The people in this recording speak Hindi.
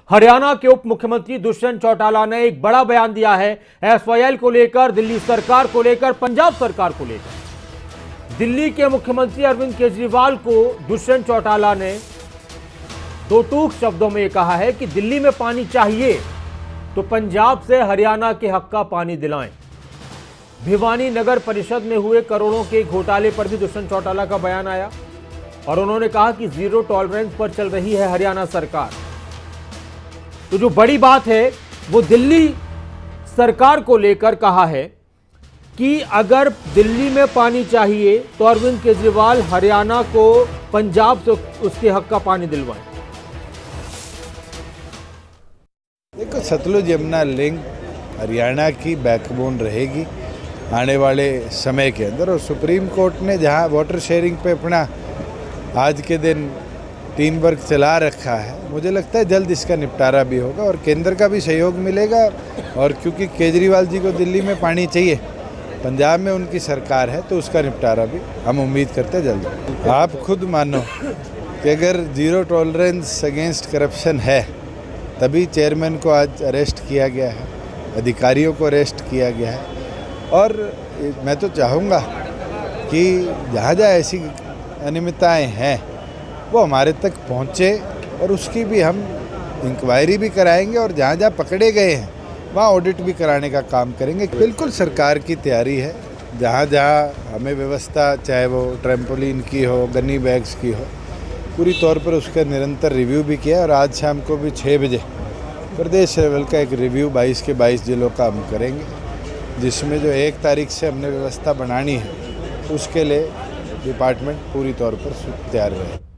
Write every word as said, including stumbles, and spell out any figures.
हरियाणा के उप मुख्यमंत्री दुष्यंत चौटाला ने एक बड़ा बयान दिया है एस वाई एल को लेकर, दिल्ली सरकार को लेकर, पंजाब सरकार को लेकर। दिल्ली के मुख्यमंत्री अरविंद केजरीवाल को दुष्यंत चौटाला ने दो टूक शब्दों में कहा है कि दिल्ली में पानी चाहिए तो पंजाब से हरियाणा के हक का पानी दिलाएं। भिवानी नगर परिषद में हुए करोड़ों के घोटाले पर भी दुष्यंत चौटाला का बयान आया और उन्होंने कहा कि जीरो टॉलरेंस पर चल रही है हरियाणा सरकार। तो जो बड़ी बात है वो दिल्ली सरकार को लेकर कहा है कि अगर दिल्ली में पानी चाहिए तो अरविंद केजरीवाल हरियाणा को पंजाब से उसके हक का पानी दिलवाएं। देखो, सतलुज यमुना लिंक हरियाणा की बैकबोन रहेगी आने वाले समय के अंदर, और सुप्रीम कोर्ट ने जहां वाटर शेयरिंग पे अपना आज के दिन तीन वर्ग चला रखा है, मुझे लगता है जल्द इसका निपटारा भी होगा और केंद्र का भी सहयोग मिलेगा। और क्योंकि केजरीवाल जी को दिल्ली में पानी चाहिए, पंजाब में उनकी सरकार है, तो उसका निपटारा भी हम उम्मीद करते हैं जल्द। आप खुद मानो कि अगर जीरो टॉलरेंस अगेंस्ट करप्शन है तभी चेयरमैन को आज अरेस्ट किया गया है, अधिकारियों को अरेस्ट किया गया है। और मैं तो चाहूँगा कि जहाँ जहाँ ऐसी अनियमितताएँ हैं वो हमारे तक पहुँचे और उसकी भी हम इंक्वायरी भी कराएंगे और जहाँ जहाँ पकड़े गए हैं वहाँ ऑडिट भी कराने का काम करेंगे। बिल्कुल सरकार की तैयारी है, जहाँ जहाँ हमें व्यवस्था, चाहे वो ट्रैम्पोलिन की हो, गन्नी बैग्स की हो, पूरी तौर पर उसका निरंतर रिव्यू भी किया। और आज शाम को भी छः बजे प्रदेश लेवल का एक रिव्यू बाईस के बाईस जिलों का हम करेंगे, जिसमें जो एक तारीख से हमने व्यवस्था बनानी है उसके लिए डिपार्टमेंट पूरी तौर पर तैयार रहे।